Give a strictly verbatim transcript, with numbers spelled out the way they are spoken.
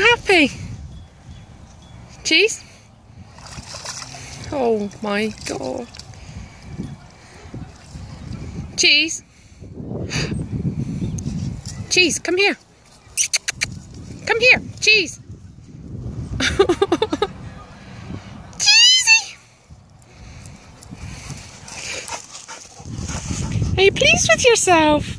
happy? Cheese? Oh my God. Cheese? Cheese, come here. Come here, Cheese. Cheesy! Are you pleased with yourself?